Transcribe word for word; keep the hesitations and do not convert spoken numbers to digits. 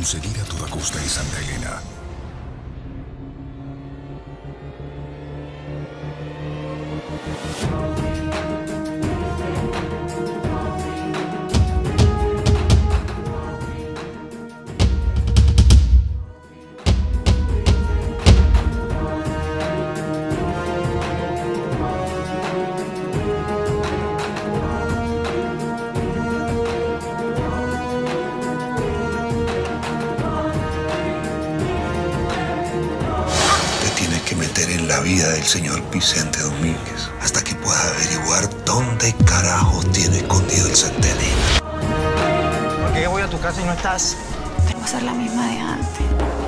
Conseguir a toda costa y Santa Elena. Meter en la vida del señor Vicente Domínguez hasta que pueda averiguar dónde carajo tiene escondido el centenario. ¿Por qué voy a tu casa y no estás? Tengo que ser la misma de antes.